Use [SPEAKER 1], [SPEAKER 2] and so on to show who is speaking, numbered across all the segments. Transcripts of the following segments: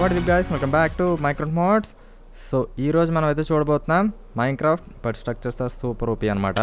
[SPEAKER 1] What is guys, welcome back to Minecraft mods. So ఈరోజు మనం అయితే చూడబోతున్నాం Minecraft but structures are super OP అనమాట.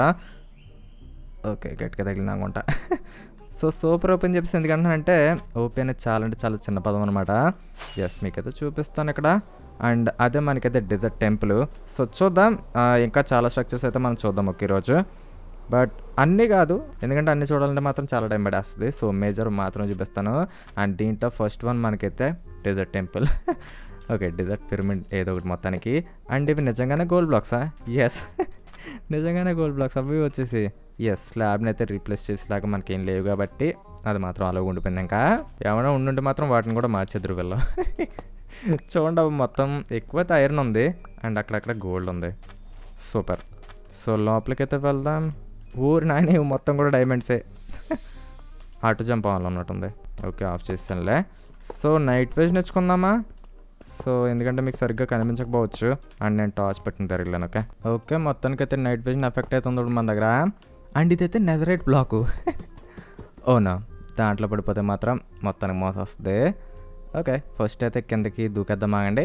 [SPEAKER 1] ఓకే, గట్టిగా తగిలింది అనుకుంటా. సో సూపర్ ఓపీ అని చెప్పేసి ఎందుకంటే ఓపీ అనేది చాలా అంటే చాలా చిన్న పదం అనమాట. ఎస్, మీకైతే చూపిస్తాను ఇక్కడ. అండ్ అదే మనకైతే డెజర్ట్ టెంపుల్. సో చూద్దాం, ఇంకా చాలా స్ట్రక్చర్స్ అయితే మనం చూద్దాం ఒకే రోజు. బట్ అన్నీ కాదు, ఎందుకంటే అన్నీ చూడాలంటే మాత్రం చాలా టైం పడేస్తుంది. సో మేజర్ మాత్రం చూపిస్తాను. అండ్ దీంట్లో ఫస్ట్ వన్ మనకైతే desert temple. Okay, desert pyramid ఏదో ఒకటి మొత్తానికి. అండ్ ఇవి నిజంగానే గోల్డ్ బ్లాక్సా? ఎస్, నిజంగానే గోల్డ్ బ్లాక్స్. అవి వచ్చేసి ఎస్, స్లాబ్ని అయితే రీప్లేస్ చేసేలాగా మనకేం లేవు కాబట్టి అది మాత్రం అలా ఉండిపోయింది. ఇంకా ఏమైనా ఉండుంటే మాత్రం వాటిని కూడా మార్చేద్దరు వీళ్ళు. చూడండి, అవి మొత్తం ఎక్కువ ఐరన్ ఉంది అండ్ అక్కడక్కడ గోల్డ్ ఉంది. సూపర్. సో లోపలికైతే వెళ్దాం. ఊరి నాయన ఇవి మొత్తం కూడా డైమండ్సే. అటు జంప్ అవ్వాలన్నట్టుంది. ఓకే, ఆఫ్ చేస్తానులే. సో నైట్ విజన్ నేర్చుకుందామా? సో ఎందుకంటే మీకు సరిగ్గా కనిపించకపోవచ్చు అండ్ నేను టార్చ్ పెట్టిన తిరగలేను. ఓకే ఓకే, మొత్తానికైతే నైట్ విజన్ ఎఫెక్ట్ అవుతుంది మన దగ్గర. అండ్ ఇదైతే నెదరైట్ బ్లాకు. ఓనా, దాంట్లో పడిపోతే మాత్రం మొత్తానికి మోసం వస్తుంది. ఓకే, ఫస్ట్ అయితే కిందకి దూకేద్దాం. ఆగండి.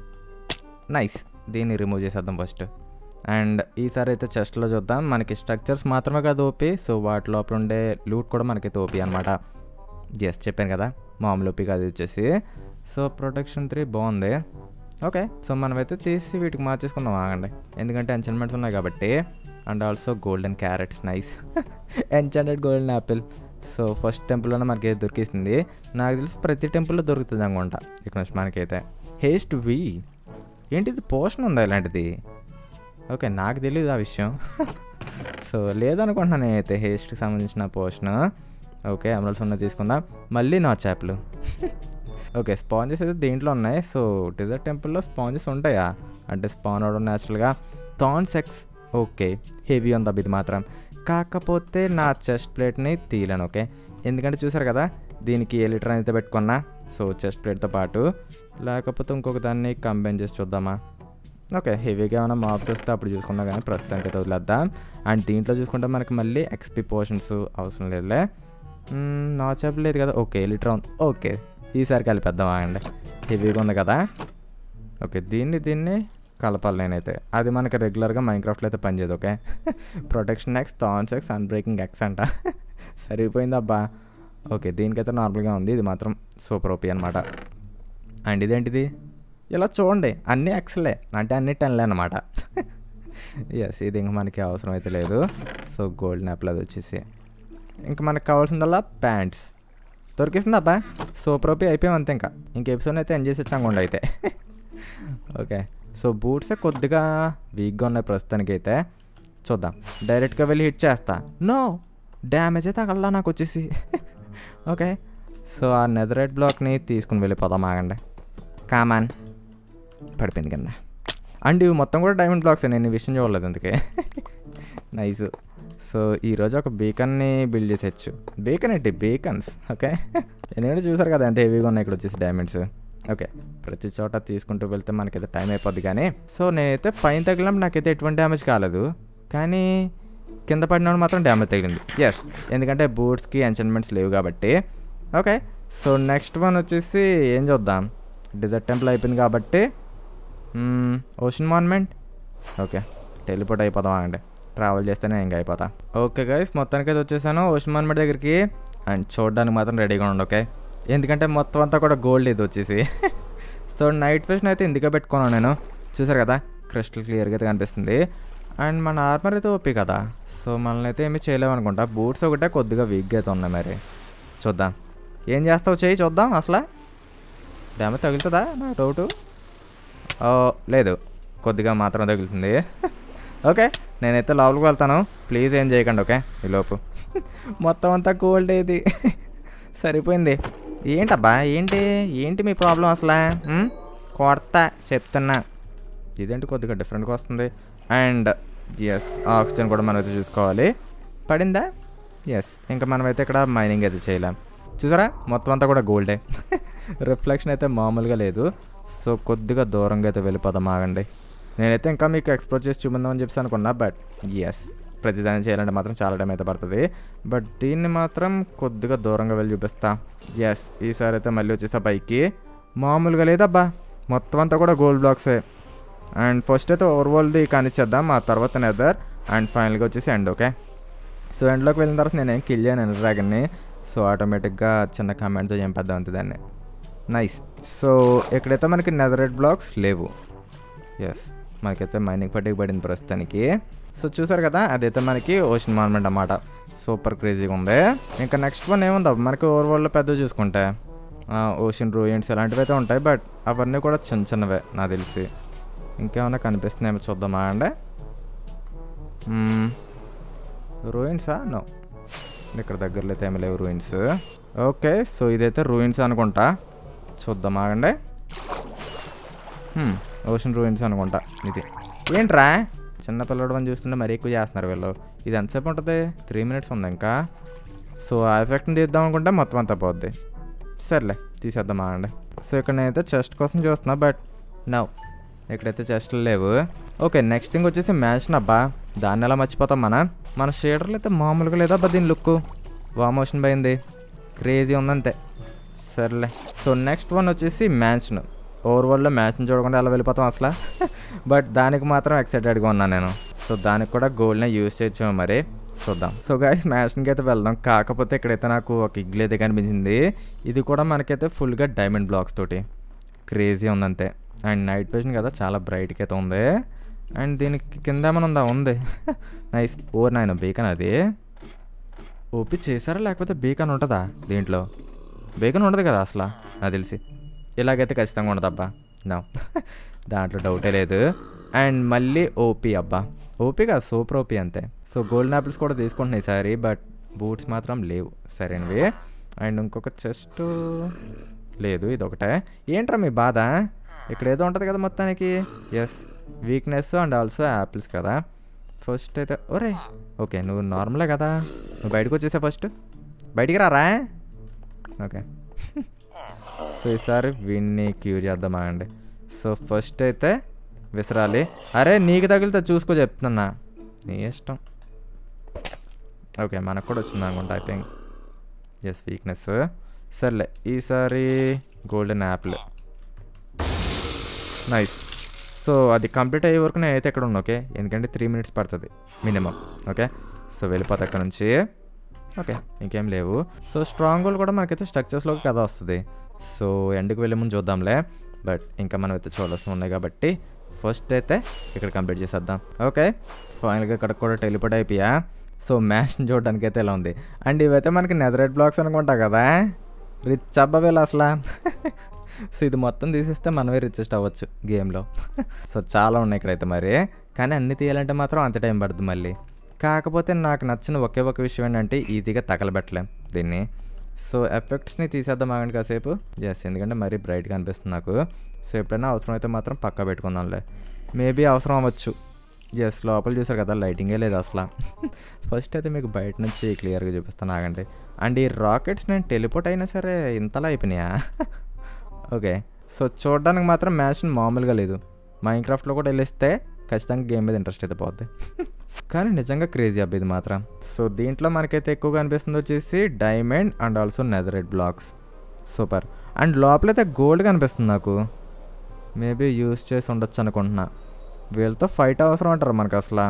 [SPEAKER 1] నైస్, దీన్ని రిమూవ్ చేసేద్దాం ఫస్ట్. అండ్ ఈసారి అయితే చెస్ట్లో చూద్దాం. మనకి స్ట్రక్చర్స్ మాత్రమే కాదు ఓపీ, సో వాటి లోపల ఉండే లూట్ కూడా మనకైతే ఓపీ అనమాట. ఎస్, చెప్పాను కదా, మామూలు ఓపీ కాదు వచ్చేసి. సో ప్రొటెక్షన్ 3 బాగుంది. ఓకే, సో మనమైతే తీసి వీటికి మార్చేసుకుందాం. ఆగండి, ఎందుకంటే ఎంచాంట్మెంట్స్ ఉన్నాయి కాబట్టి. And also golden carrots, nice. Enchanted golden apple. So first టెంపుల్లోనే మనకి దొరికిస్తుంది. నాకు తెలిసి ప్రతి టెంపుల్లో దొరుకుతుంది అనుకుంటా ఇక్కడ నుంచి మనకైతే. హేస్ట్ వి ఏంటిది, పోషన్ ఉందా ఇలాంటిది? ఓకే, నాకు తెలియదు ఆ విషయం. సో లేదనుకుంటున్నాను నేనైతే హేస్ట్కి సంబంధించిన పోషన్. ఓకే, ఎమరల్డ్స్ ఉన్నాయి, తీసుకుందాం. మళ్ళీ నా చేపలు. ఓకే, స్పాంజెస్ అయితే దీంట్లో ఉన్నాయి. సో డెజర్ట్ టెంపుల్లో స్పాంజెస్ ఉంటాయా అంటే స్పాన్ అవడం న్యాచురల్గా. థాన్స్ ఎక్స్. ఓకే, హెవీ ఉంది అబ్బి ఇది మాత్రం. కాకపోతే నా చెస్ట్ ప్లేట్ని తీయలేను. ఓకే, ఎందుకంటే చూసారు కదా, దీనికి ఏ లీటర్ అయితే పెట్టుకున్నా. సో చెస్ట్ ప్లేట్తో పాటు లేకపోతే ఇంకొక దాన్ని కంబైన్ చేసి చూద్దామా? ఓకే, హెవీగా ఏమైనా మాప్స్ వస్తే అప్పుడు చూసుకుందాం, కానీ ప్రస్తుతానికి అయితే వదిలేద్దాం. అండ్ దీంట్లో చూసుకుంటే మనకి మళ్ళీ ఎక్స్పీ పోర్షన్స్ అవసరం లేదులే. నా చెప్పలేదు కదా. ఓకే, లీటర్ ఉంది. ఓకే, ఈసారి కలిపేద్దాం. ఆగండి, హెవీగా ఉంది కదా. ఓకే, దీన్ని కలపాలి నేనైతే. అది మనకి రెగ్యులర్గా మైన్క్రాఫ్ట్లో అయితే పనిచేయదు. Okay, protection X, thorns X, unbreaking X అంట. సరిపోయింది అబ్బా. ఓకే, దీనికైతే నార్మల్గా ఉంది, ఇది మాత్రం సూపర్ ఓపీ అనమాట. అండ్ ఇదేంటిది, ఇలా చూడండి అన్నీ ఎక్స్లే, అంటే అన్నీ 10లే అనమాట. ఎస్, ఇది ఇంక మనకి అవసరం అయితే లేదు. సో గోల్డెన్ యాపిల్ అది వచ్చేసి ఇంకా మనకు కావాల్సిందల్లా ప్యాంట్స్ దొరికిస్తుంది అబ్బా. సూపర్ ఓపీ అయిపోయాం అంతే. ఇంక ఎపిసోడ్ అయితే ఎంజాయ్ చేసాం అయితే. ఓకే, సో బూట్సే కొద్దిగా వీక్గా ఉన్నాయి ప్రస్తుతానికి అయితే. చూద్దాం, డైరెక్ట్గా వెళ్ళి హిట్ చేస్తా. నో, డ్యామేజ్ అయితే తగలలా నాకు వచ్చేసి. ఓకే, సో ఆ నెదరైట్ బ్లాక్ని తీసుకుని వెళ్ళిపోదాం. ఆగండి, కామాన్. పడిపోయింది కింద. అండ్ ఇవి మొత్తం కూడా డైమండ్ బ్లాక్స్. నేను ఈ విషయం చూడలేదు అందుకే. నైస్. సో ఈరోజు ఒక బీకన్ని బిల్డ్ చేసేయచ్చు. బీకన్ ఏంటి, బీకన్స్. ఓకే, ఎందుకంటే చూసారు కదా ఎంత హెవీగా ఉన్నాయి ఇక్కడ వచ్చేసి డైమండ్స్. ఓకే, ప్రతి చోట తీసుకుంటూ వెళ్తే మనకైతే టైం అయిపోద్ది. కానీ సో నేనైతే పైన తగిలినప్పుడు నాకైతే ఎటువంటి డ్యామేజ్ కాలేదు, కానీ కింద పడినప్పుడు మాత్రం డ్యామేజ్ తగిలింది. ఎస్, ఎందుకంటే బూట్స్కి ఎంచాంట్మెంట్స్ లేవు కాబట్టి. ఓకే, సో నెక్స్ట్ వన్ వచ్చేసి ఏం చూద్దాం. డెజర్ట్ టెంపుల్ అయిపోయింది కాబట్టి ఓషన్ మాన్మెంట్. ఓకే, టెలిపోర్ట్ అయిపోదాం. ఆగండి, ట్రావెల్ చేస్తేనే ఇంకా అయిపోతా. ఓకే గైస్, మొత్తానికి అయితే వచ్చేసాను ఓషన్ మాన్మెంట్ దగ్గరికి. అండ్ చూడడానికి మాత్రం రెడీగా ఉండు. ఓకే, ఎందుకంటే మొత్తం అంతా కూడా గోల్డ్ ఇది వచ్చేసి. సో నైట్ విజన్ అయితే ఎందుకు పెట్టుకున్నాను నేను, చూసారు కదా, క్రిస్టల్ క్లియర్గా అయితే కనిపిస్తుంది. అండ్ మన ఆర్మర్ అయితే ఓపీ కదా, సో మనల్ని అయితే ఏమీ చేయలేమనుకుంటా. బూట్స్ ఒకటే కొద్దిగా వీక్గా అయితే ఉన్నాయి. మరి చూద్దాం, ఏం చేస్తావు చేయి, చూద్దాం. అసలు డ్యామేజ్ తగులుతుందా నా డౌటు. లేదు, కొద్దిగా మాత్రం తగులుతుంది. ఓకే, నేనైతే లోపలికి వెళ్తాను. ప్లీజ్ ఏం చేయకండి. ఓకే, ఈలోపు మొత్తం అంతా గోల్డ్ ఇది. సరిపోయింది. ఏంటబ్బా, ఏంటి మీ ప్రాబ్లం అసలు? కొడతా చెప్తున్నా. ఇదేంటి కొద్దిగా డిఫరెంట్గా వస్తుంది. అండ్ ఎస్, ఆక్సిజన్ కూడా మనం అయితే చూసుకోవాలి. పడిందా? ఎస్, ఇంకా మనమైతే ఇక్కడ మైనింగ్ అయితే చేయలేం. చూసారా, మొత్తం అంతా కూడా గోల్డే. రిఫ్లెక్షన్ అయితే మామూలుగా లేదు. సో కొద్దిగా దూరంగా అయితే వెళ్ళిపోదాం. ఆగండి, నేనైతే ఇంకా మీకు ఎక్స్ప్లోర్ చేసి చూపిందామని చెప్పి అనుకున్నా. బట్ ఎస్, ప్రతిదాన్ని చేయాలంటే మాత్రం చాలా టైం అయితే పడుతుంది. బట్ దీన్ని మాత్రం కొద్దిగా దూరంగా వెళ్ళి చూపిస్తా. ఎస్, ఈసారి అయితే మళ్ళీ వచ్చేసా పైకి. మామూలుగా లేదబ్బా, మొత్తం అంతా కూడా గోల్డ్ బ్లాక్సే. అండ్ ఫస్ట్ అయితే ఓవర్ వరల్డ్ది కానిచ్చేద్దాం, ఆ తర్వాత నెదర్, అండ్ ఫైనల్గా వచ్చేసి ఎండ్. ఓకే, సో ఎండ్లోకి వెళ్ళిన తర్వాత నేనేం కిల్ చేయను ఎండర్ డ్రాగన్ని. సో ఆటోమేటిక్గా చిన్న కామెంట్తో చంపేద్దాం అంతే దాన్ని. నైస్. సో ఎక్కడైతే మనకి నెదరైట్ బ్లాక్స్ లేవు. ఎస్, మనకైతే మైనింగ్ పట్టికి పడింది ప్రస్తుతానికి. సో చూసారు కదా, అదైతే మనకి ఓషన్ మాన్మెంట్ అన్నమాట. సూపర్ క్రేజీగా ఉంది. ఇంకా నెక్స్ట్ వన్ ఏముందా మనకి ఓవర్ వరల్డ్లో పెద్ద చూసుకుంటే ఓషన్ రూయిన్స్ ఇలాంటివి అయితే ఉంటాయి, బట్ అవన్నీ కూడా చిన్న చిన్నవే నాకు తెలిసి. ఇంకేమైనా కనిపిస్తున్నాయేమో చూద్దామా అండి. రూయిన్సా? నో, ఇక్కడ దగ్గరలో అయితే ఏమి లేవు రూయిన్స్. ఓకే, సో ఇదైతే రూయిన్స్ అనుకుంటా, చూద్దాం ఆగండి. ఓషన్ రూయిన్స్ అనుకుంటా ఇది. ఏంట్రా చిన్న పిల్లడు అని చూస్తుంటే మరీ ఎక్కువ చేస్తున్నారు వీళ్ళు. ఇది ఎంతసేపు ఉంటుంది? 3 minutes ఉంది ఇంకా. సో ఆ ఎఫెక్ట్ని తీద్దాం అనుకుంటే మొత్తం అంతా పోద్ది. సర్లే తీసేద్దాం ఆగండి. సో ఇక్కడ నేనైతే చెస్ట్ కోసం చూస్తున్నా, బట్ నో, ఇక్కడైతే చెస్ట్లు లేవు. ఓకే, నెక్స్ట్ థింగ్ వచ్చేసి మ్యాన్షన్. అబ్బా, దాన్ని ఎలా మర్చిపోతాం మన షేడర్లు అయితే మామూలుగా లేదా అబ్బా దీని లుక్. వామోషన్ పోయింది, క్రేజీ ఉందంతే. సర్లే, సో నెక్స్ట్ వన్ వచ్చేసి మ్యాన్షన్. ఓవర్ వరల్డ్లో మ్యాన్షన్ చూడకుండా ఎలా వెళ్ళిపోతాం అసలు. బట్ దానికి మాత్రం ఎక్సైటెడ్గా ఉన్నాను నేను. సో దానికి కూడా గోల్డ్నే యూజ్ చేయొచ్చు మరి, చూద్దాం. సో గైస్ మ్యాన్షన్కి అయితే వెళ్దాం. కాకపోతే ఇక్కడైతే నాకు ఒక ఇగ్లు అయితే కనిపించింది. ఇది కూడా మనకైతే ఫుల్గా డైమండ్ బ్లాక్స్ తోటి క్రేజీ ఉందంతే. అండ్ నైట్ విజన్ కదా, చాలా బ్రైట్గా అయితే ఉంది. అండ్ దీనికి కింద ఏమైనా ఉందా? ఉంది. నైస్. ఓవర్ నాయన బేకన్ అది ఓపి చేశారా, లేకపోతే బేకన్ ఉంటుందా దీంట్లో? బేకన్ ఉండదు కదా అసలు నాకు తెలిసి. ఇలాగైతే ఖచ్చితంగా ఉండదు అబ్బా, నా దాంట్లో డౌటే లేదు. అండ్ మళ్ళీ ఓపీ అబ్బా, ఓపీ కాదు సూపర్ ఓపీ అంతే. సో గోల్డెన్ యాపిల్స్ కూడా తీసుకుంటున్నాయి ఈసారి, బట్ బూట్స్ మాత్రం లేవు సరేనవి. అండ్ ఇంకొక చెస్ట్ లేదు, ఇది ఒకటే. ఏంట్రా మీ బాధ? ఇక్కడ ఏదో ఉంటుంది కదా మొత్తానికి. Yes, weakness and also apples కదా. ఫస్ట్ అయితే ఒరే, ఓకే నువ్వు నార్మలే కదా, నువ్వు బయటకు వచ్చేసా. ఫస్ట్ బయటికి రారా. ఓకే, సో ఈసారి వీడిని క్యూర్ చేద్దామా అండి. సో ఫస్ట్ అయితే విసరాలి. అరే నీకు తగిలితే చూసుకో చెప్తున్నా, నీ ఇష్టం. ఓకే, మనకు కూడా వచ్చింది అనుకుంటా ఐ థింక్. Yes, weakness. సర్లే, ఈసారి గోల్డెన్ యాపిల్. నైస్. సో అది కంప్లీట్ అయ్యే వరకు నేనైతే ఎక్కడ ఉన్నా. ఓకే, ఎందుకంటే 3 minutes పడుతుంది మినిమం. ఓకే, సో వెళ్ళిపోతా అక్కడ నుంచి. ఓకే, ఇంకేం లేవు. సో స్ట్రాంగ్ హోల్డ్ కూడా మనకైతే స్ట్రక్చర్స్లోకి కదా వస్తుంది. సో ఎండ్కి వెళ్ళే ముందు చూద్దాంలే, బట్ ఇంకా మనం అయితే చూడాల్సి ఉన్నాయి కాబట్టి ఫస్ట్ అయితే ఇక్కడ కంప్లీట్ చేసేద్దాం. ఓకే, ఫైనల్గా ఇక్కడ కూడా టెలిపోర్ట్ అయిపోయా. సో మ్యాచ్ని చూడడానికి అయితే ఎలా ఉంది. అండ్ ఇవైతే మనకి నెదరైట్ బ్లాక్స్ అనుకుంటా కదా. రిచ్ అబ్బా వీళ్ళు అసలు. సో ఇది మొత్తం తీసేస్తే మనమే రిచెస్ట్ అవ్వచ్చు గేమ్లో. సో చాలా ఉన్నాయి ఇక్కడైతే మరి, కానీ అన్నీ తీయాలంటే మాత్రం అంత టైం పడుతుంది మళ్ళీ. కాకపోతే నాకు నచ్చిన ఒకే ఒక విషయం ఏంటంటే ఈజీగా తగలబెట్టలేం దీన్ని. సో ఎఫెక్ట్స్ని తీసేద్దాం ఆగండి కాసేపు. ఎస్, ఎందుకంటే మరీ బ్రైట్గా అనిపిస్తుంది నాకు. సో ఎప్పుడైనా అవసరం అయితే మాత్రం పక్కా పెట్టుకుందాంలే. మేబీ అవసరం అవ్వచ్చు. ఎస్, లోపల చూసారు కదా లైటింగే లేదు అసలు. ఫస్ట్ అయితే మీకు బయట నుంచి క్లియర్గా చూపిస్తాను ఆగండి. అండ్ ఈ రాకెట్స్ నేను టెలిపోర్ట్ అయినా సరే ఇంతలా అయిపోయినాయా? ఓకే, సో చూడడానికి మాత్రం మ్యాచ్ మామూలుగా లేదు. మైన్క్రాఫ్ట్లో కూడా వెళ్ళిస్తే ఖచ్చితంగా గేమ్ మీద ఇంట్రెస్ట్ అయితే పోద్ది. కానీ నిజంగా క్రేజీ అబ్బా ఇది మాత్రం. సో దీంట్లో మనకైతే ఎక్కువగా అనిపిస్తుంది వచ్చేసి diamond and also netherite blocks. Super. And లోపలైతే గోల్డ్ కనిపిస్తుంది నాకు. మేబీ యూస్ చేసి ఉండొచ్చు అనుకుంటున్నా. వీళ్ళతో ఫైట్ అవసరం అంటారు మనకు అసలు.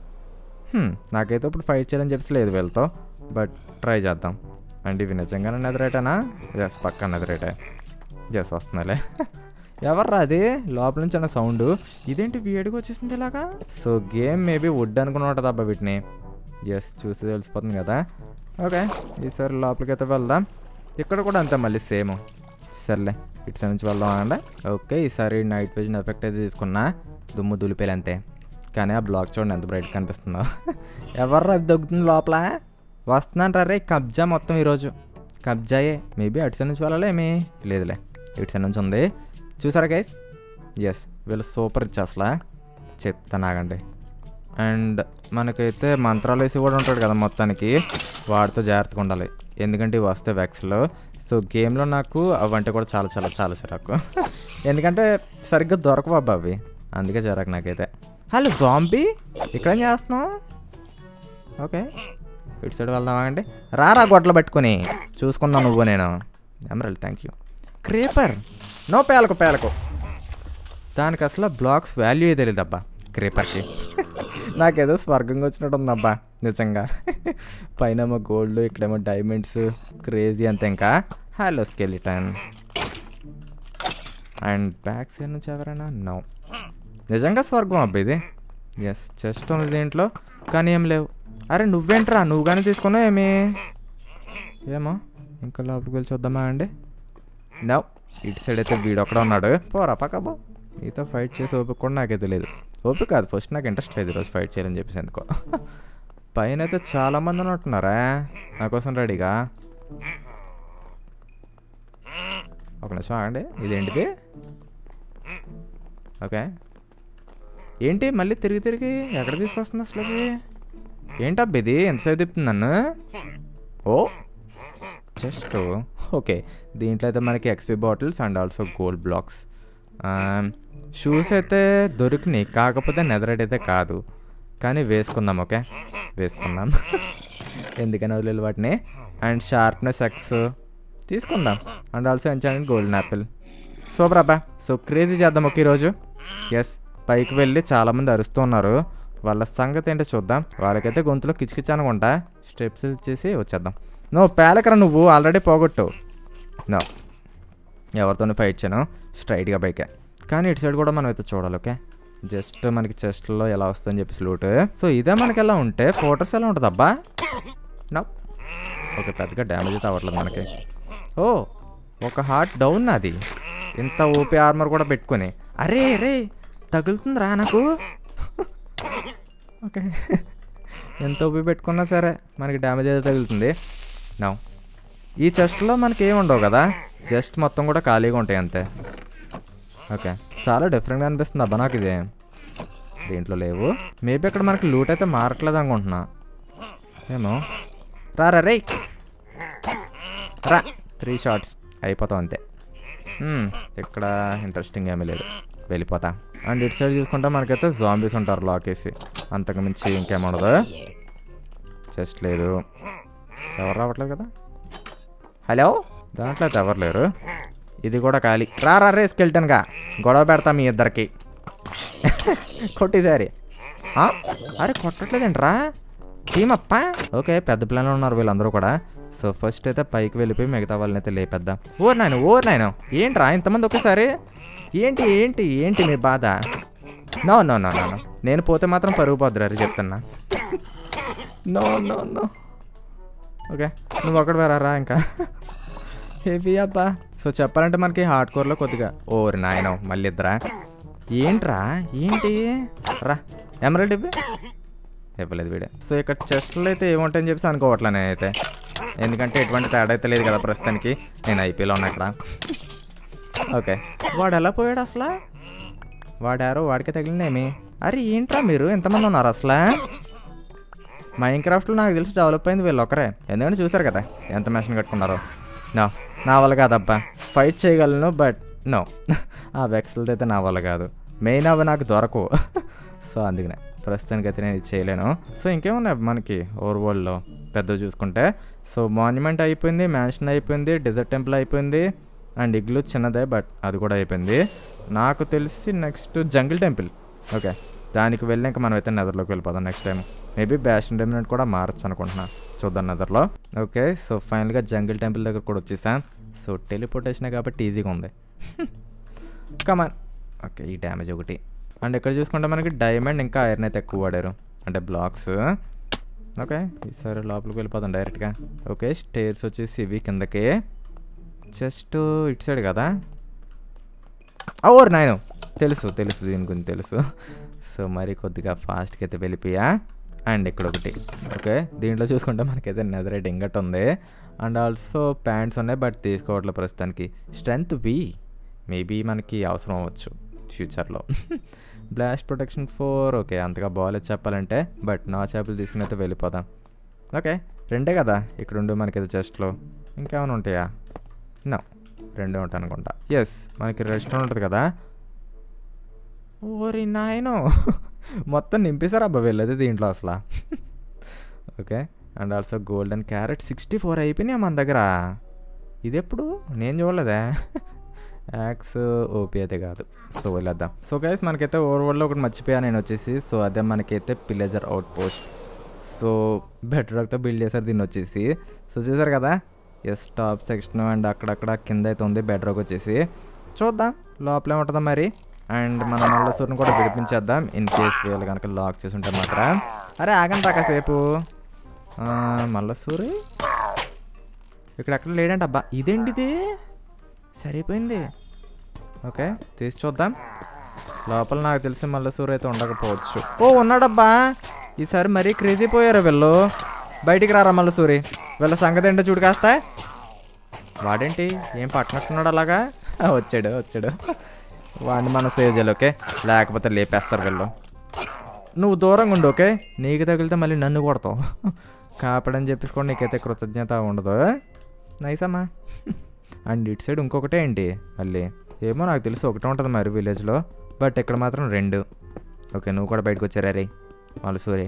[SPEAKER 1] నాకైతే ఇప్పుడు ఫైట్ చేయాలని చెప్పి లేదు వీళ్ళతో, బట్ ట్రై చేద్దాం. అండ్ ఇవి నిజంగానే నెదరైటేనా? ఎస్, పక్కా నెదరైటే. ఎస్, వస్తున్నాలే. ఎవర్రా అది లోపల నుంచి అన్న సౌండ్? ఇదేంటి వేడిగా వచ్చేసింది ఇలాగా? సో గేమ్ మేబీ వుడ్ అనుకుని ఉంటుంది అబ్బా వీటిని. ఎస్, చూసి తెలిసిపోతుంది కదా. ఓకే, ఈసారి లోపలికి అయితే వెళ్దాం. ఇక్కడ కూడా అంతే మళ్ళీ సేమ్. సర్లే, ఇటు సైడ్ నుంచి వెళ్దాం అండి. ఓకే, ఈసారి నైట్ విజన్ ఎఫెక్ట్ అయితే తీసుకున్నా. దుమ్ము దులిపేలు అంతే. కానీ ఆ బ్లాక్ చూడండి ఎంత బ్రైట్ కనిపిస్తుందో. ఎవర్రా అది దొక్కుతుంది లోపల? వస్తున్నాను రే, కబ్జా మొత్తం ఈరోజు కబ్జాయే. మేబీ అటు సైడ్ నుంచి వెళ్ళాలి ఏమీ లేదులే, ఇటు సైడ్ నుంచి ఉంది. చూసారా గైస్? ఎస్, వీళ్ళు సూపర్ ఇచ్చి అసలు చెప్తాను ఆగండి. అండ్ మనకైతే మంత్రాలు వేసి కూడా ఉంటాడు కదా మొత్తానికి, వాడితో జాగ్రత్తగా ఉండాలి ఎందుకంటే ఇవి వస్తే వ్యాక్స్లో. సో గేమ్లో నాకు అవంటే కూడా చాలా చాలా చాలా చిరాకు. ఎందుకంటే సరిగ్గా దొరకవు అబ్బా అవి, అందుకే చిరాకు నాకైతే. హలో జాంబీ, ఇక్కడేం చేస్తున్నావు? ఓకే, ఇటు సైడ్ వెళ్దామా అండి. రారా గొడ్డలు పెట్టుకుని చూసుకున్నాను నువ్వు నేను. Emerald, thank you. Creeper, no పేలకు దానికి అసలు బ్లాక్స్ వాల్యూ తెలియదబ్బా క్రీపర్కి. నాకేదో స్వర్గంగా వచ్చినట్టు ఉందబ్బా నిజంగా. పైనేమో గోల్డ్, ఇక్కడేమో డైమండ్స్, క్రేజీ అంతే. ఇంకా hello skeleton. And back side నుంచి ఎవరైనా నో. నిజంగా స్వర్గం అబ్బా ఇది. ఎస్ చెస్ట్ ఉంది దీంట్లో కానీ ఏం లేవు. అరే నువ్వేంట్రా, నువ్వు కానీ తీసుకున్నావు ఏమో ఇంకా లోపలికి వెళ్ళి చూద్దామా అండి. నో ఇటు సైడ్ అయితే వీడు ఒక్కడ ఉన్నాడు. పోరా పక్కబో. నీతో ఫైట్ చేసి ఓపిక కూడా నాకే తెలియదు. ఓపిక కాదు, ఫస్ట్ నాకు ఇంట్రెస్ట్ లేదు ఈరోజు ఫైట్ చేయాలని చెప్పేసి ఎందుకో. పైన అయితే చాలామంది ఉన్నట్టున్నారా నా కోసం రెడీగా. ఒక నిమిషం ఆగండి. ఇదేంటిది? ఓకే ఏంటి మళ్ళీ తిరిగి ఎక్కడ తీసుకొస్తుంది అసలు అది? ఏంటబ్బా ఇది ఎంతసేపు తిప్పుతుంది నన్ను? Oh just okay. దీంట్లో అయితే మనకి XP bottles and also gold blocks. Shoes అయితే దొరికినాయి, కాకపోతే నెదరైట్ అయితే కాదు. కానీ వేసుకుందాం. ఓకే వేసుకుందాం. ఎందుకని వదిలేదు వాటిని. అండ్ షార్ప్నెస్ ఎక్స్ తీసుకుందాం. And also enchanted golden apple. Super అబ్బా. సో క్రేజీ చేద్దాం ఒక ఈరోజు. ఎస్ పైకి వెళ్ళి చాలామంది అరుస్తూ ఉన్నారు. వాళ్ళ సంగతి ఏంటో చూద్దాం. వాళ్ళకైతే గొంతులో కిచకిచ అనుకుంటా. స్టెప్స్ ఇచ్చేసి వచ్చేద్దాం. నువ్వు పేలకరా, నువ్వు ఆల్రెడీ పోగొట్టు. నో ఎవరితోనే ఫైట్ చేయను, స్ట్రైట్గా బైకే. కానీ ఇటు సైడ్ కూడా మనం అయితే చూడాలి. ఓకే జస్ట్ మనకి చెస్ట్లో ఎలా వస్తుందని చెప్పేసి లూట్. సో ఇదే మనకి ఎలా ఉంటే ఫోటోస్ ఎలా ఉంటుంది అబ్బా? నో ఓకే పెద్దగా డ్యామేజ్ అయితే అవ్వట్లేదు మనకి. ఓ ఒక హార్ట్ డౌన్ అది. ఇంత ఓపీ ఆర్మర్ కూడా పెట్టుకొని అరే రే తగులుతుందిరా నాకు. ఓకే ఎంత ఓపీ పెట్టుకున్నా సరే మనకి డ్యామేజ్ అయితే తగులుతుంది. నో ఈ చెస్ట్లో మనకి ఏమి ఉండవు కదా, జస్ట్ మొత్తం కూడా ఖాళీగా ఉంటాయి అంతే. ఓకే చాలా డిఫరెంట్గా అనిపిస్తుంది అబ్బా నాకు ఇది. దీంట్లో లేవు. మేబీ అక్కడ మనకి లూట్ అయితే మారట్లేదు అనుకుంటున్నా ఏమో. రా రే రా 3 షాట్స్ అయిపోతాం అంతే. ఇక్కడ ఇంట్రెస్టింగ్ ఏమీ లేదు, వెళ్ళిపోతా. అండ్ ఇటు సైడ్ చూసుకుంటే మనకైతే జాంబీస్ ఉంటారు లాక్ వేసి, అంతకు మించి ఇంకేముండదు. చెస్ట్ లేదు, ఎవరు రావట్లేదు కదా. హలో దాంట్లో అయితే ఎవరు లేరు. ఇది కూడా ఖాళీ. రా రే స్కెల్టన్గా గొడవ పెడతా మీ ఇద్దరికి. కొట్టేసారి. అరే కొట్టట్లేదేంట్రా టీమప్ప. ఓకే పెద్ద ప్లాన్లో ఉన్నారు వీళ్ళందరూ కూడా. సో ఫస్ట్ అయితే పైకి వెళ్ళిపోయి మిగతా వాళ్ళని అయితే లేపేద్దాం. ఓర్ నాయన ఏంట్రా ఇంతమంది ఒకేసారి? ఏంటి ఏంటి ఏంటి మీ బాధ? నో నో నో నో నేను పోతే మాత్రం పరుగు పోద్దురారు చెప్తున్నా. నో నో నో ఓకే నువ్వు ఒకటి వేరా ఇంకా హెవీ అబ్బా. సో చెప్పాలంటే మనకి హార్డ్ కోర్లో కొద్దిగా ఓరి నాయన మళ్ళీ ఇద్దరా. ఏంట్రా ఏంటి రా ఎమరల్డ్ ఇవ్వలేదు వీడే. సో ఇక్కడ చెస్ట్లో అయితే ఏముంటాయని చెప్పేసి అనుకోవట్లే నేనైతే, ఎందుకంటే ఎటువంటి తేడా అయితే లేదు కదా ప్రస్తుతానికి. నేను ఐపీఎల్లో ఉన్నా ఇక్కడ. ఓకే వాడు ఎలా పోయాడు అసలు? వాడారో వాడికే తగిలిందేమి? అరే ఏంట్రా మీరు ఎంతమంది ఉన్నారు అసలు? మైన్క్రాఫ్ట్లో నాకు తెలిసి డెవలప్ అయింది వీళ్ళు ఒకరే, ఎందుకంటే చూసారు కదా ఎంత మెషిన్ కట్టుకున్నారో. నా వల్ల కాదబ్బా. ఫైట్ చేయగలను బట్ నో ఆ వెక్సల్తో అయితే నా వల్ల కాదు. మెయిన్ అవి నాకు దొరకవు. సో అందుకనే ప్రస్తుతానికి అయితే నేను ఇది చేయలేను. సో ఇంకేమున్నాయి మనకి ఓవర్ వరల్డ్లో పెద్ద చూసుకుంటే. సో మాన్యుమెంట్ అయిపోయింది, మ్యాన్షన్ అయిపోయింది, డెజర్ట్ టెంపుల్ అయిపోయింది, అండ్ ఇగ్లూ చిన్నదే బట్ అది కూడా అయిపోయింది. నాకు తెలిసి నెక్స్ట్ జంగిల్ టెంపుల్. ఓకే దానికి వెళ్ళాక మనం అయితే నెదర్లోకి వెళ్ళిపోదాం next time. Maybe bastion remnant కూడా మారచ్చు అనుకుంటున్నా, చూద్దాం నెదర్లో. ఓకే సో ఫైనల్గా జంగిల్ టెంపుల్ దగ్గర కూడా వచ్చేసాం. సో టెలిపోర్టేషన్ కాబట్టి ఈజీగా ఉంది. కమాన్. ఓకే ఈ డ్యామేజ్ ఒకటి. అండ్ ఇక్కడ చూసుకుంటే మనకి డైమండ్ ఇంకా ఐరన్ అయితే ఎక్కువ వాడారు, అంటే బ్లాక్స్. ఓకే ఈసారి లోపలికి వెళ్ళిపోదాం డైరెక్ట్గా. ఓకే స్టేర్స్ వచ్చేసి ఇవి కిందకి, జస్ట్ ఇటు సైడ్ కదా. ఓర్ నాయను తెలుసు దీని గురించి తెలుసు. సో మరి కొద్దిగా ఫాస్ట్గా అయితే వెళ్ళిపోయా. అండ్ ఇక్కడ ఒకటి. ఓకే దీంట్లో చూసుకుంటే మనకైతే నెదరైట్ ఇంగట్ ఉంది, అండ్ ఆల్సో ప్యాంట్స్ ఉన్నాయి బట్ తీసుకోవట్లేదు ప్రస్తుతానికి. స్ట్రెంగ్త్ వి మేబీ మనకి అవసరం అవ్వచ్చు ఫ్యూచర్లో. బ్లాస్ట్ ప్రొటెక్షన్ 4 ఓకే అంతగా బాగాలేదు చెప్పాలంటే, బట్ నా చేపలు తీసుకుని అయితే వెళ్ళిపోదాం. ఓకే రెండే కదా ఇక్కడ ఉండు మనకైతే చెస్ట్లో, ఇంకేమైనా ఉంటాయా? నో రెండే ఉంటాయి అనుకుంటా. ఎస్ మనకి రెస్టారెంట్ ఉంటుంది కదా. ఓరి నాయనో మొత్తం నింపేశారు అబ్బా వెళ్ళదు దీంట్లో అసలు. Okay and also golden carrot 64 అయిపోయినాయి మన దగ్గర. ఇది ఎప్పుడు నేను చూడలేదే. యాక్స్ ఓపీ అయితే కాదు. సో వెళ్ళొద్దాం. సో గైస్ మనకైతే ఓవర్వర్డ్లో ఒకటి మర్చిపోయాను నేను వచ్చేసి. సో అదే మనకైతే పిలేజర్ అవుట్ పోస్ట్. సో బెటర్ రాక్తో బిల్డ్ చేశారు దీన్ని వచ్చేసి. సో చూసారు కదా, ఎస్ టాప్ సెక్షన్ అండ్ అక్కడక్కడ కింద అయితే ఉంది బెడ్ రాక్ వచ్చేసి. చూద్దాం లోపలే ఉంటుందా మరి. అండ్ మన మల్లసూరిని కూడా విడిపించేద్దాం ఇన్ కేస్ వీళ్ళు కనుక లాక్ చేసి ఉంటే మాత్రం. అరే ఆగండి రా కాసేపు. మల్లసూరి ఇక్కడెక్కడ లేడంట. అబ్బా ఇదేంటిది, సరిపోయింది. ఓకే తీసి చూద్దాం. లోపల నాకు తెలిసి మల్లసూరి అయితే ఉండకపోవచ్చు. ఓ ఉన్నాడబ్బా, ఈసారి మరీ క్రేజీ పోయారు వీళ్ళు. బయటికి రారా మల్లసూరి, వీళ్ళ సంగతి ఏంటో చూడు కాస్త. వాడేంటి ఏం పట్టనట్టున్నాడు అలాగా. వచ్చాడు వాడిని మనం సేవ్ చేయాలి. ఓకే లేకపోతే లేపేస్తారు వీళ్ళు. నువ్వు దూరంగా ఉండు. ఓకే నీకు తగిలితే మళ్ళీ నన్ను కొడతావు. కాపాడని చెప్పేసుకోండి, నీకైతే కృతజ్ఞత ఉండదు. నైసమ్మా. అండ్ ఇటు సైడ్ ఇంకొకటే ఏంటి మళ్ళీ ఏమో నాకు తెలిసి ఒకటే ఉంటుంది మరి విలేజ్లో, బట్ ఇక్కడ మాత్రం 2. ఓకే నువ్వు కూడా బయటకు వచ్చారా రే మల్లసూరి.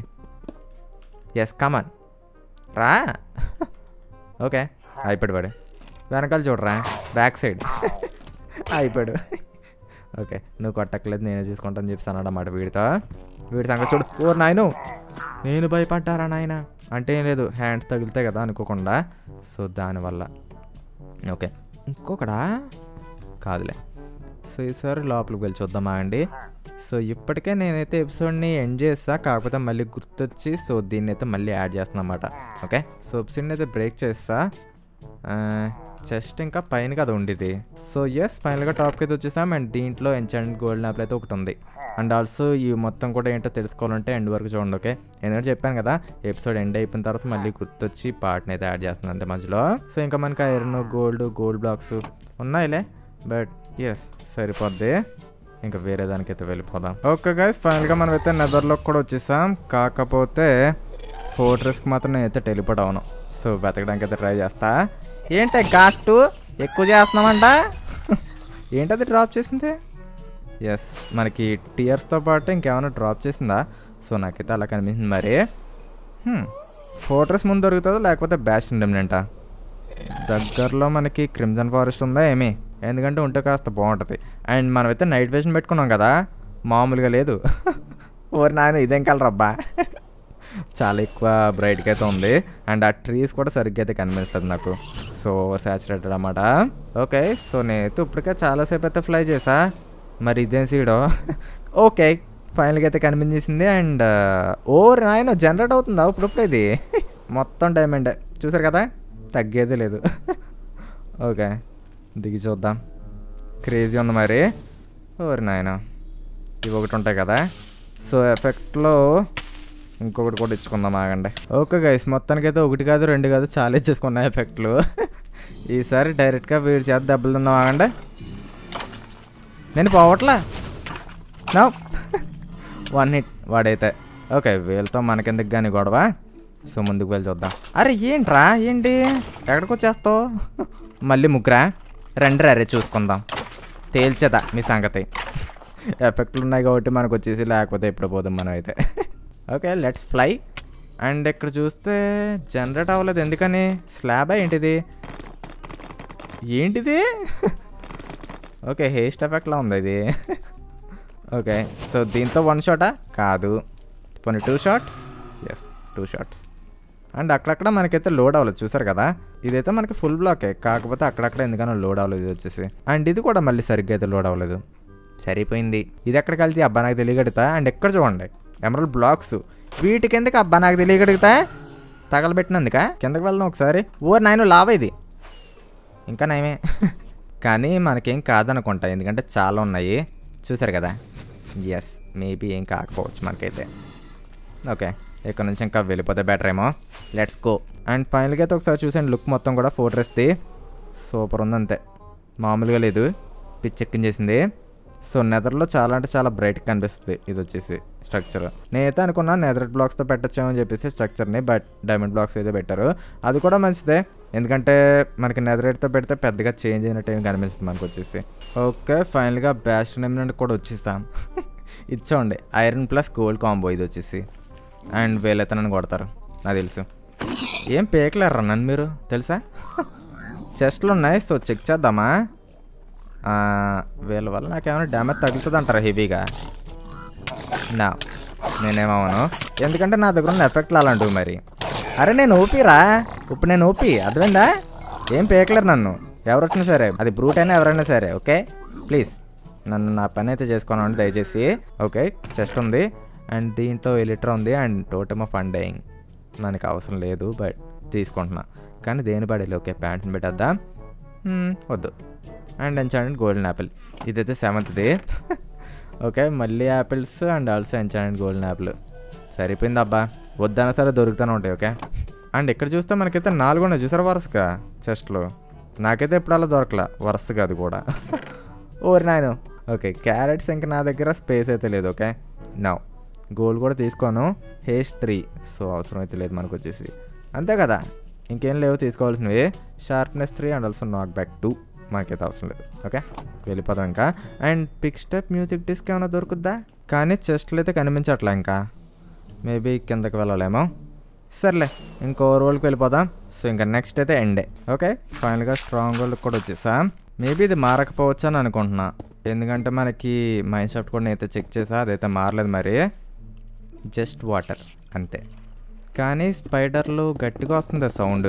[SPEAKER 1] ఎస్ కమాన్ రా. ఓకే అయిపోయాడు వాడు. వెనకాల చూడరా బ్యాక్ సైడ్ అయిపోయాడు. ఓకే నువ్వు కొట్టక్కలేదు నేనే చూసుకుంటాను చెప్పి అన్నాడన్నమాట వీడితో. వీడి సంగతి చూడు. ఓ నాయను నేను భయపడ్డారా నాయన. అంటే ఏం లేదు హ్యాండ్స్ తగిలితే కదా అనుకోకుండా, సో దానివల్ల. ఓకే ఇంకొకడా కాదులే. సో ఈసారి లోపలికి వెళ్ళి చూద్దామా అండి. సో ఇప్పటికే నేనైతే ఎపిసోడ్ని ఎండ్ చేస్తా, కాకపోతే మళ్ళీ గుర్తొచ్చి సో దీన్ని అయితే మళ్ళీ యాడ్ చేస్తున్నా అన్నమాట. ఓకే సో ఎపిసోడ్ని అయితే బ్రేక్ చేస్తా. చెస్ట్ ఇంకా పైన కదా ఉండేది. సో ఎస్ ఫైనల్గా టాప్కి అయితే వచ్చేసాం. అండ్ దీంట్లో ఎంచాంట్ గోల్డ్ యాప్లో అయితే ఒకటి ఉంది. అండ్ ఆల్సో ఈ మొత్తం కూడా ఏంటో తెలుసుకోవాలంటే ఎండ్ వరకు చూడండి. ఓకే ఎందుకంటే చెప్పాను కదా ఎపిసోడ్ ఎండ్ అయిపోయిన తర్వాత మళ్ళీ గుర్తొచ్చి పార్ట్ని అయితే యాడ్ చేస్తున్నాను అంతే మధ్యలో. సో ఇంకా మనకి ఐరన్ గోల్డ్ బ్లాక్స్ ఉన్నాయిలే, బట్ ఎస్ సరిపోద్ది. ఇంకా వేరే దానికైతే వెళ్ళిపోదాం. ఓకే గైస్ ఫైనల్గా మనం అయితే నెదర్లోకి కూడా వచ్చేసాం. కాకపోతే ఫోర్ట్రెస్కి మాత్రం నేనైతే టెలిపోర్ట్ అవును. సో బతకడానికి అయితే ట్రై చేస్తా. ఏంటి కాస్ట్ ఎక్కువ చేస్తున్నామంట. ఏంటది డ్రాప్ చేసింది. ఎస్ మనకి టియర్స్తో పాటు ఇంకేమైనా డ్రాప్ చేసిందా. సో నాకైతే అలా కనిపించింది మరి. ఫోర్ట్రెస్ ముందు దొరుకుతుందో లేకపోతే బ్యాస్టిన్ రెమినెంటా. దగ్గరలో మనకి క్రిమ్జన్ ఫారెస్ట్ ఉందా ఏమి, ఎందుకంటే ఉంటే కాస్త బాగుంటుంది. అండ్ మనమైతే నైట్ విజన్ పెట్టుకున్నాం కదా, మామూలుగా లేదు. ఓరి నాయన ఇదేం కలర్ అబ్బా, చాలా ఎక్కువ బ్రైట్గా అయితే ఉంది. అండ్ ఆ ట్రీస్ కూడా సరిగ్గా అయితే కనిపించలేదు నాకు. సో ఓవర్ సాచురేటెడ్ అన్నమాట. ఓకే సో నేనైతే ఇప్పటికే చాలాసేపు అయితే ఫ్లై చేసా, మరి ఇదేం సీడో. ఓకే ఫైనల్గా అయితే కనిపించేసింది. అండ్ నాయన జనరేట్ అవుతుందా ఇప్పుడు ఇది. మొత్తం డైమండ్ చూసారు కదా, తగ్గేదే లేదు. ఓకే దిగి చూద్దాం. క్రేజీ ఉంది మరి. నాయన ఇవి ఒకటి ఉంటాయి కదా. సో ఎఫెక్ట్లో ఇంకొకటి కూడా ఇచ్చుకుందాం ఆగండి. ఓకే గైస్ మొత్తానికి అయితే 1 కాదు 2 కాదు చాలా ఇచ్చేసుకున్నాయి ఎఫెక్ట్లు. ఈసారి డైరెక్ట్గా వీడి చేత దెబ్బలు తిందాం ఆగండి. నేను పోవట్లా నా 1 హిట్ వాడైతే. ఓకే వీళ్ళతో మనకెందుకు కానీ గొడవ. సో ముందుకు వెళ్ళి చూద్దాం. అరే ఏంట్రా ఏంటి ఎక్కడికి వచ్చేస్తావు మళ్ళీ ముగ్గురా. రండి రే చూసుకుందాం, తేల్చేదా మీ సంగతి. ఎఫెక్ట్లు ఉన్నాయి కాబట్టి మనకు వచ్చేసి, లేకపోతే ఎప్పుడు పోదాం మనం అయితే. Okay let's fly. అండ్ ఇక్కడ చూస్తే జనరేట్ అవ్వలేదు ఎందుకని. స్లాబా ఏంటిది ఓకే హేస్ట్ ఎఫెక్ట్లా ఉంది ఇది. ఓకే సో దీంతో 1 షాటా కాదు, పోనీ 2 షాట్స్. Yes 2 shots. అండ్ అక్కడక్కడ మనకైతే లోడ్ అవ్వలేదు చూసారు కదా. ఇదైతే మనకి ఫుల్ బ్లాకే, కాకపోతే అక్కడక్కడ ఎందుకన్నా లోడ్ అవ్వలేదు ఇది వచ్చేసి. అండ్ ఇది కూడా మళ్ళీ సరిగ్గా అయితే లోడ్ అవ్వలేదు. సరిపోయింది. ఇది ఎక్కడికి వెళ్తే అబ్బా నాకు తెలియగడుగుతా. అండ్ ఎక్కడ చూడండి ఎమరల్డ్ బ్లాక్స్, వీటికి ఎందుకు అబ్బా నాకు తెలియగడుగుతా, తగలబెట్టినందుక. కిందకి వెళ్దాం ఒకసారి. నాయన లావా ఇది ఇంకా నయమే. కానీ మనకేం కాదనుకుంటా, ఎందుకంటే చాలా ఉన్నాయి చూసారు కదా. ఎస్ మేబీ ఏం కాకపోవచ్చు మనకైతే. ఓకే ఇక్కడ నుంచి ఇంకా వెళ్ళిపోతే బెటర్ ఏమో. Let's go. అండ్ ఫైనల్గా అయితే ఒకసారి చూసాను లుక్ మొత్తం కూడా ఫోర్ట్రెస్ది సూపర్ ఉంది అంతే, మామూలుగా లేదు, పిచ్చెక్కించేసింది. సో నెదర్లో చాలా అంటే చాలా బ్రైట్గా కనిపిస్తుంది ఇది వచ్చేసి స్ట్రక్చర్. నేనైతే అనుకున్నా నెదరైట్ బ్లాక్స్తో పెట్టచ్చామని చెప్పేసి స్ట్రక్చర్ని, బట్ డైమండ్ బ్లాక్స్ అయితే పెట్టారు. అది కూడా మంచిదే, ఎందుకంటే మనకి నెదరైట్తో పెడితే పెద్దగా చేంజ్ అయినట్టు ఏమి కనిపిస్తుంది మనకు వచ్చేసి. ఓకే ఫైనల్గా బ్యాస్టిన్ రెమినెంట్ కూడా వచ్చేసాం. ఇచ్చోండి ఐరన్ ప్లస్ గోల్డ్ కాంబో ఇది వచ్చేసి. అండ్ వీళ్ళైతే నన్ను కొడతారు నాకు తెలుసు. ఏం పేకలేరా నన్ను మీరు తెలుసా. చెస్ట్లు ఉన్నాయి సో చెక్ చేద్దామా. వీళ్ళ వల్ల నాకేమైనా డ్యామేజ్ తగులుతుంది అంటారా హెవీగా? నా నేనేమవను, ఎందుకంటే నా దగ్గర ఉన్న ఎఫెక్ట్లు అలాంటివి మరి. అరే నేను ఓపీరా, ఇప్పుడు నేను ఓపీ, అర్థమైందా? ఏం పేకలేరు నన్ను ఎవరు వచ్చినా సరే, అది బ్రూట్ అయినా ఎవరైనా సరే. ఓకే ప్లీజ్ నన్ను నా పని అయితే చేసుకోనండి దయచేసి. ఓకే చెస్ట్ ఉంది అండ్ దీంట్లో ఎలిటర్ ఉంది అండ్ టోటమ్ ఆఫ్ అండయింగ్ మనకి అవసరం లేదు బట్ తీసుకుంటున్నా. కానీ దేని పడేది? ఓకే ప్యాంట్ని పెట్టేద్దాం. వద్దు. అండ్ ఎంచాంటెడ్ గోల్డెన్ యాపిల్, ఇదైతే 7th. ఓకే మళ్ళీ apples and also enchanted golden apple. సరిపోయింది అబ్బా, వద్దన్నా సరే దొరుకుతూనే ఉంటాయి. ఓకే అండ్ ఇక్కడ చూస్తే మనకైతే 4 ఉన్నాయి చూసారా వరుసగా చెస్ట్లో. నాకైతే ఎప్పుడు అలా దొరకలా వరుసగా, అది కూడా. ఓరి నాయన. ఓకే క్యారెట్స్ ఇంకా నా దగ్గర స్పేస్ అయితే లేదు. ఓకే నా గోల్డ్ కూడా తీసుకోను. హేస్ట్ 3 సో అవసరం అయితే లేదు మనకు వచ్చేసి, అంతే కదా. ఇంకేం లేవు తీసుకోవాల్సినవి. Sharpness 3 and also knockback 2 మాకైతే అవసరం లేదు. ఓకే వెళ్ళిపోదాం ఇంకా. And pick step music disc ఏమైనా దొరుకుద్దా? కానీ చెస్ట్లు అయితే కనిపించట్లే. ఇంకా మేబీ కిందకి వెళ్ళలేమో. సర్లే ఇంకో రోల్కి వెళ్ళిపోదాం. సో ఇంకా నెక్స్ట్ అయితే ఎండే. ఓకే ఫైనల్గా స్ట్రాంగ్ రోల్కి కూడా వచ్చేసాం. మేబీ ఇది మారకపోవచ్చు అని అనుకుంటున్నా, ఎందుకంటే మనకి మైండ్ షాఫ్ట్ కూడా నేనైతే చెక్ చేసా, అదైతే మారలేదు మరి, జస్ట్ వాటర్ అంతే. కానీ స్పైడర్లు గట్టిగా వస్తుంది సౌండ్.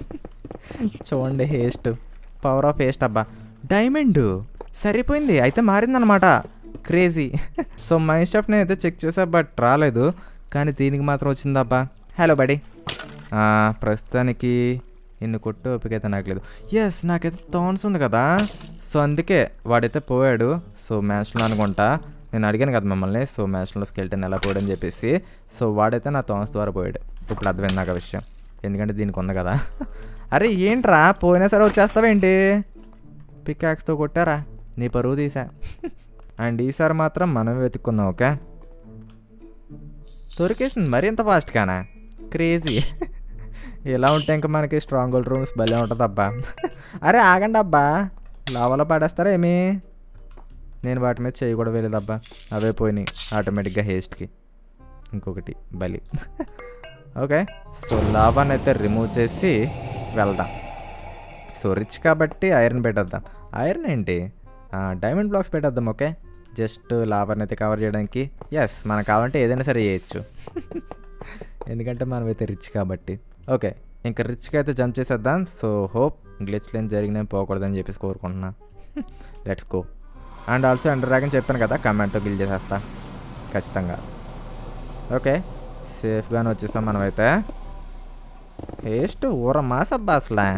[SPEAKER 1] చూడండి హేస్ట్, పవర్ ఆఫ్ హేస్ట్. అబ్బా డైమండ్ సరిపోయింది, అయితే మారిందనమాట. క్రేజీ. సో మైండ్ షాఫ్ట్ నేనైతే చెక్ చేసా బట్ రాలేదు, కానీ దీనికి మాత్రం వచ్చిందబ్బా. Hello body. ప్రస్తుతానికి ఇన్ని కొట్టు ఓపిక అయితే నాకు లేదు. ఎస్ నాకైతే థాన్స్ ఉంది కదా, సో అందుకే వాడైతే పోయాడు. సో మ్యాచ్లో అనుకుంటా, నేను అడిగాను కదా మిమ్మల్ని, సో మ్యాచ్లో స్కెల్టన్ ఎలా పోయాడని చెప్పేసి. సో వాడైతే నా థాన్స్ ద్వారా పోయాడు. ఇప్పుడు అర్థమైంది నాకు ఆ విషయం, ఎందుకంటే దీనికి ఉంది కదా. అరే ఏంట్రా పోయినా సరే వచ్చేస్తావేంటి? పికాక్స్తో కొట్టారా, నీ పరువు తీసా. అండ్ ఈసారి మాత్రం మనం వెతుక్కుందాం. ఓకే దొరికేసింది మరి ఇంత ఫాస్ట్గానా? క్రేజీ. ఇలా ఉంటే ఇంకా మనకి స్ట్రాంగ్ హోల్డ్ రూమ్స్ భలే ఉంటుంది అబ్బా. అరే ఆగండి అబ్బా, లావాలో పడేస్తారా ఏమి? నేను వాటి మీద చేయి కూడా వేయలేదబ్బా, అవే పోయినాయి ఆటోమేటిక్గా హేస్ట్కి. ఇంకొకటి బలి. ఓకే సో లావాని అయితే రిమూవ్ చేసి వెళ్దాం. సో రిచ్ కాబట్టి ఐరన్ పెట్టేద్దాం. ఐరన్ ఏంటి, డైమండ్ బ్లాక్స్ పెట్టేద్దాం. ఓకే జస్ట్ లావాని అయితే కవర్ చేయడానికి. ఎస్ మనకు కావాలంటే ఏదైనా సరే చేయొచ్చు, ఎందుకంటే మనమైతే రిచ్ కాబట్టి. ఓకే ఇంకా రిచ్గా అయితే జంప్ చేసేద్దాం. సో హోప్ గ్లిచ్లు ఏం జరిగినాయి పోకూడదని చెప్పేసి కోరుకుంటున్నా. Let's go. And also ender dragon చెప్పాను కదా, కమాండ్తో గిల్ చేసేస్తా ఖచ్చితంగా. ఓకే సేఫ్గానే వచ్చేసాం మనమైతే. హేస్ట్ ఊర మాసబ్బా అసలు.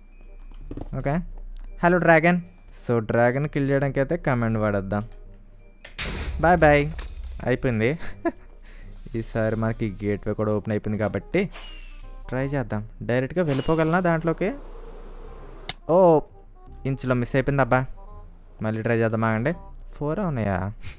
[SPEAKER 1] Okay hello dragon. So dragon kill చేయడానికి అయితే కమాండ్ వాడేద్దాం. బాయ్ బాయ్ అయిపోయింది. ఈసారి మనకి గేట్వే కూడా ఓపెన్ అయిపోయింది కాబట్టి ట్రై చేద్దాం. డైరెక్ట్గా వెళ్ళిపోగలనా దాంట్లోకి? ఓ ఇంచులో మిస్ అయిపోయింది అబ్బా, మళ్ళీ ట్రై చేద్దామా అండి. 4 ఉన్నాయా?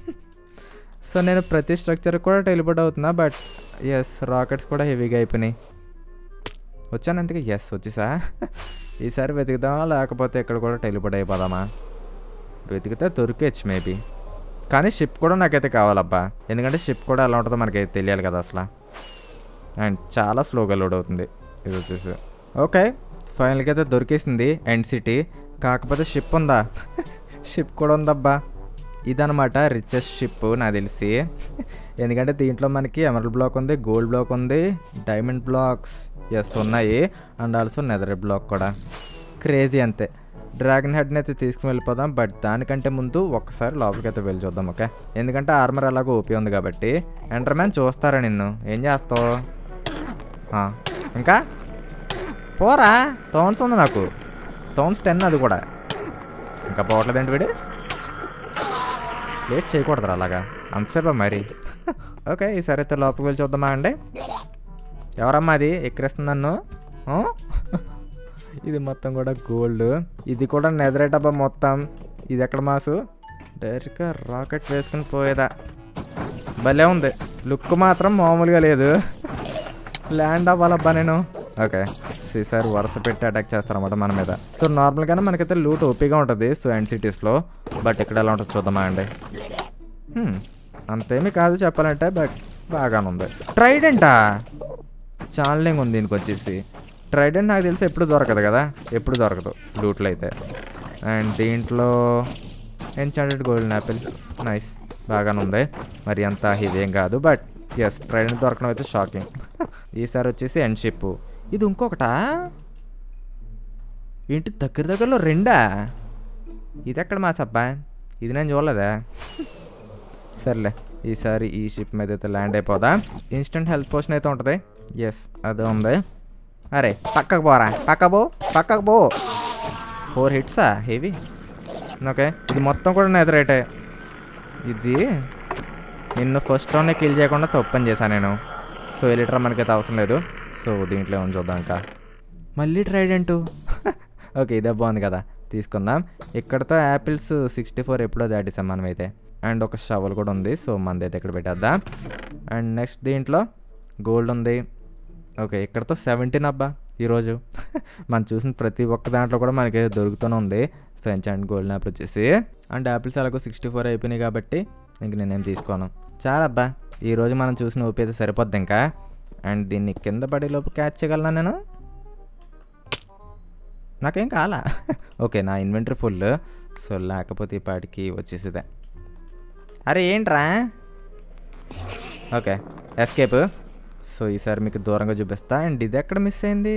[SPEAKER 1] సో నేను ప్రతి స్ట్రక్చర్ కూడా టెలిపోర్ట్ అవుతున్నా బట్ ఎస్ రాకెట్స్ కూడా హెవీగా అయిపోయినాయి. వచ్చాను అందుకే ఎస్ వచ్చేసా. ఈసారి వెతుకుదామా లేకపోతే ఇక్కడ కూడా టెలిపోర్ట్ అయిపోదామా? వెతికితే దొరికేచ్చు మేబీ, కానీ షిప్ కూడా నాకైతే కావాలబ్బా, ఎందుకంటే షిప్ కూడా ఎలా ఉంటుందో మనకైతే తెలియాలి కదా అసలు. అండ్ చాలా స్లోగా లోడ్ అవుతుంది ఇది వచ్చేసి. ఓకే ఫైనల్గా అయితే దొరికేసింది ఎండ్ సిటీ, కాకపోతే షిప్ ఉందా? షిప్ కూడా ఉందబ్బా. ఇదనమాట రిచెస్ట్ షిప్ నాకు తెలిసి, ఎందుకంటే దీంట్లో మనకి ఎమరల్డ్ బ్లాక్ ఉంది, గోల్డ్ బ్లాక్ ఉంది, డైమండ్ బ్లాక్స్ ఎస్ ఉన్నాయి, అండ్ ఆల్సో నెదర్ బ్లాక్ కూడా. క్రేజీ అంతే. డ్రాగన్ హెడ్ని అయితే తీసుకుని వెళ్ళిపోదాం, బట్ దానికంటే ముందు ఒక్కసారి లోపలికి అయితే వెళ్ళి చూద్దాం. ఓకే ఎందుకంటే ఆర్మర్ అలాగో ఓపీ ఉంది కాబట్టి. ఎంటర్మ్యాన్ చూస్తారా నిన్ను, ఏం చేస్తావు? ఇంకా పోరా, థౌన్స్ ఉంది నాకు, థౌన్స్ 10 అది కూడా. ఇంకా పోవట్లేదండి వీడు, లేట్ చేయకూడదురా అలాగా అంతసేపా మరి. ఓకే ఈసారి అయితే లోపలికి వెళ్ళి చూద్దామా అండి. ఎవరమ్మా అది ఎక్కిరేస్తుంది నన్ను? ఇది మొత్తం కూడా గోల్డ్, ఇది కూడా నెదరేట్ అబ్బా మొత్తం. ఇది ఎక్కడ మాసు, డైరెక్ట్గా రాకెట్ వేసుకుని పోయేదా? భలే ఉంది, లుక్ మాత్రం మామూలుగా లేదు. ల్యాండ్ అవ్వాలబ్బా నేను. ఓకే ఈసారి వరుస పెట్టి అటాక్ చేస్తారన్నమాట మన మీద. సో నార్మల్గానే మనకైతే లూట్ ఓపీగా ఉంటుంది సో ఎండ్ సిటీస్లో, బట్ ఇక్కడ ఎలా ఉంటుంది చూద్దామా అండి. అంతేమీ కాదు చెప్పాలంటే, బట్ బాగానే ఉంది. ట్రైడెంటా ఛానలింగ్ ఉంది దీనికి వచ్చేసి. ట్రైడెంట్ నాకు తెలిసి ఎప్పుడు దొరకదు కదా, ఎప్పుడు దొరకదు లూట్లో అయితే. అండ్ దీంట్లో ఎన్చాంటెడ్ గోల్డెన్ యాపిల్ నైస్ బాగానే ఉంది. మరి అంత ఇదేం కాదు, బట్ ఎస్ ట్రైడెంట్ దొరకడం అయితే షాకింగ్. ఈసారి వచ్చేసి ఎండ్ షిప్. ఇది ఇంకొకటా ఏంటి దగ్గరలో రెండా? ఇది ఎక్కడ మా సబ్బా, ఇది నేను చూడలేదా? సర్లే ఈసారి ఈ షిప్ మీద అయితే ల్యాండ్ అయిపోదా. ఇన్స్టెంట్ హెల్త్ పోషన్ అయితే ఉంటుంది. ఎస్ అదే ఉంది. అరే పక్కకు పోరా, పక్కకు పో. 4 హిట్సా హెవీ. ఓకే ఇది మొత్తం కూడా నేత రేటే. ఇది నిన్ను ఫస్ట్ రౌండ్నే కిల్ చేయకుండా తప్పని చేశాను నేను. సో ఎలిటర్ మనకైతే అవసరం లేదు. సో దీంట్లో ఏమని చూద్దాం ఇంకా. మళ్ళీ ట్రైడెంట్. ఓకే ఇదే బాగుంది కదా, తీసుకుందాం. ఇక్కడతో యాపిల్స్ 64 ఎప్పుడో దాటేసాం మనమైతే. అండ్ ఒక షవల్ కూడా ఉంది. సో మనదైతే ఇక్కడ పెట్టేద్దాం. అండ్ నెక్స్ట్ దీంట్లో గోల్డ్ ఉంది. ఓకే ఇక్కడతో 17 అబ్బా ఈరోజు. మనం చూసిన ప్రతి ఒక్క దాంట్లో కూడా మనకి దొరుకుతూనే ఉంది. సో ఎంచాంట్ గోల్డెన్ యాపిల్ వచ్చేసి. అండ్ యాపిల్స్ అలాగో 64 అయిపోయినాయి కాబట్టి ఇంక నేనేం తీసుకోను. చాలా అబ్బా ఈరోజు మనం చూసిన ఊపి అయితే సరిపోద్ది ఇంకా. అండ్ దీన్ని కింద పడేలోపు క్యాచ్ చేయగలనా నేను? నాకేం కాలా. ఓకే నా ఇన్వెంటరీ ఫుల్. సో లేకపోతే ఈ పాటికి వచ్చేసిదే. అరే ఏంట్రా? Okay escape. సో ఈసారి మీకు దూరంగా చూపిస్తా. అండ్ ఇది ఎక్కడ మిస్ అయింది?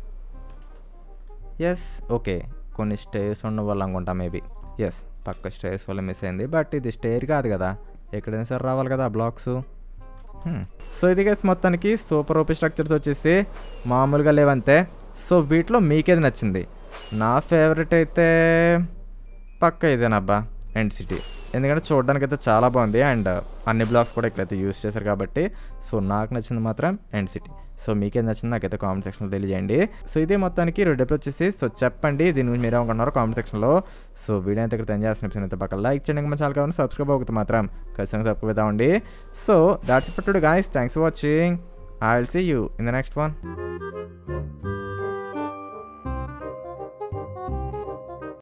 [SPEAKER 1] ఎస్ ఓకే కొన్ని స్టేర్స్ ఉండడం వల్ల అనుకుంటా మేబీ. ఎస్ పక్క స్టేర్స్ వల్ల మిస్ అయింది. బట్ ఇది స్టేర్ కాదు కదా, ఎక్కడైనా సరే రావాలి కదా బ్లాక్స్. సో ఇది గైస్ మొత్తానికి సూపర్ ఓపీ స్ట్రక్చర్స్ వచ్చేసి మామూలుగా లేవంతే. సో వీటిలో మీకేది నచ్చింది? నా ఫేవరెట్ అయితే పక్క ఇదేనబ్బా, ఎండ్ సిటీ. ఎందుకంటే చూడడానికి అయితే చాలా బాగుంది. అండ్ అన్ని బ్లాక్స్ కూడా ఇక్కడైతే యూస్ చేశారు కాబట్టి. సో నాకు నచ్చింది మాత్రం ఎండ్ సిటీ. సో మీకేం నచ్చింది నాకైతే కామెంట్ సెక్షన్లో తెలియజేయండి. సో ఇదే మొత్తానికి రెడీ వచ్చేసి. సో చెప్పండి దీని గురించి మీరు ఏమనుకున్నారో కామెంట్ సెక్షన్లో. సో వీడియో అయితే ఇక్కడ ఎంజాయ్ చేసిన అయితే పక్కన లైక్ చేయండి. మన ఛానల్ కావాలి సబ్స్క్రైబ్ అవుతుంది మాత్రం ఖచ్చితంగా సబ్స్క్రైబ్ అవుతామండి. So that's it for today guys. Thanks for watching. I will see you in the next one.